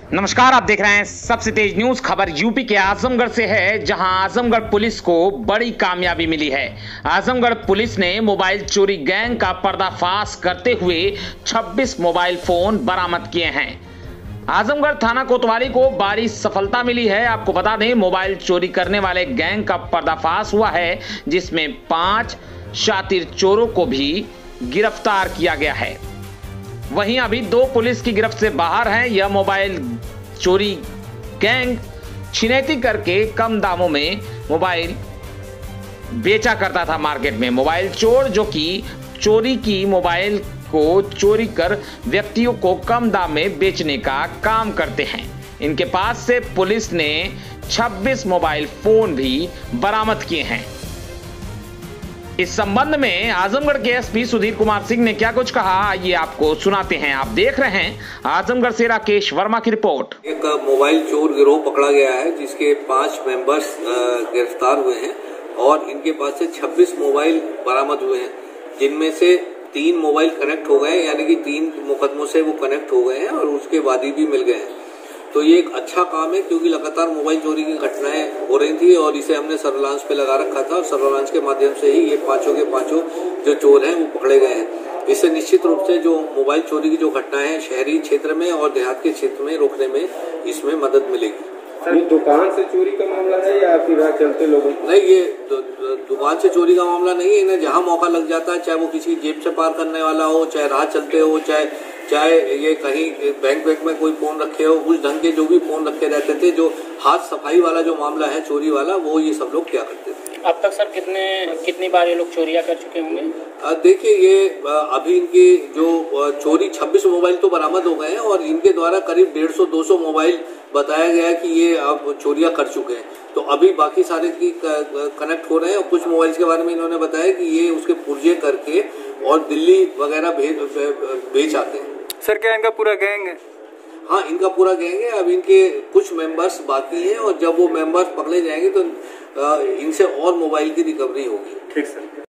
नमस्कार, आप देख रहे हैं सबसे तेज न्यूज। खबर यूपी के आजमगढ़ से है, जहां आजमगढ़ पुलिस को बड़ी कामयाबी मिली है। आजमगढ़ पुलिस ने मोबाइल चोरी गैंग का पर्दाफाश करते हुए 26 मोबाइल फोन बरामद किए हैं। आजमगढ़ थाना कोतवाली को बड़ी सफलता मिली है। आपको बता दें, मोबाइल चोरी करने वाले गैंग का पर्दाफाश हुआ है, जिसमें 5 शातिर चोरों को भी गिरफ्तार किया गया है। वहीं अभी 2 पुलिस की गिरफ्त से बाहर हैं। यह मोबाइल चोरी गैंग छिनैती करके कम दामों में मोबाइल बेचा करता था मार्केट में। मोबाइल चोर जो कि चोरी की मोबाइल को चोरी कर व्यक्तियों को कम दाम में बेचने का काम करते हैं। इनके पास से पुलिस ने 26 मोबाइल फोन भी बरामद किए हैं। इस संबंध में आजमगढ़ के एसपी सुधीर कुमार सिंह ने क्या कुछ कहा, ये आपको सुनाते हैं। आप देख रहे हैं आजमगढ़ से राकेश वर्मा की रिपोर्ट। एक मोबाइल चोर गिरोह पकड़ा गया है, जिसके 5 मेंबर्स गिरफ्तार हुए हैं और इनके पास से 26 मोबाइल बरामद हुए हैं, जिनमें से 3 मोबाइल कनेक्ट हो गए, यानी कि 3 मुकदमों से वो कनेक्ट हो गए हैं और उसके वादी भी मिल गए हैं। तो ये एक अच्छा काम है, क्योंकि लगातार मोबाइल चोरी की घटनाएं हो रही थी और इसे हमने सर्विलांस पे लगा रखा था और सर्विलांस के माध्यम से ही ये पांचों के पांचों जो चोर हैं वो पकड़े गए हैं। इससे निश्चित रूप से जो मोबाइल चोरी की जो घटनाएं हैं शहरी क्षेत्र में और देहात के क्षेत्र में रोकने में इसमें मदद मिलेगी। सर, दुकान से चोरी का मामला है या फिर चलते लोगों? नहीं, ये दुकान से चोरी का मामला नहीं है। इन्हें जहाँ मौका लग जाता है, चाहे वो किसी जेब से पार करने वाला हो, चाहे राह चलते हो, चाहे ये कहीं बैंक में कोई फोन रखे हो, उस ढंग के जो भी फोन रखे रहते थे, जो हाथ सफाई वाला जो मामला है चोरी वाला, वो ये सब लोग क्या करते थे। अब तक सर कितनी बार ये लोग चोरियां कर चुके होंगे? देखिए, ये अभी इनकी जो चोरी 26 मोबाइल तो बरामद हो गए हैं और इनके द्वारा करीब 150-200 मोबाइल बताया गया है कि ये अब चोरियां कर चुके हैं। तो अभी बाकी सारे की कनेक्ट हो रहे हैं और कुछ मोबाइल्स के बारे में इन्होंने बताया कि ये उसके पुर्जे करके और दिल्ली वगैरह बेच आते हैं। सर, क्या इनका पूरा गैंग है? हाँ, इनका पूरा गैंग है। अब इनके कुछ मेंबर्स बाकी हैं और जब वो मेंबर्स पकड़े जाएंगे तो इनसे और मोबाइल की रिकवरी होगी। ठीक सर।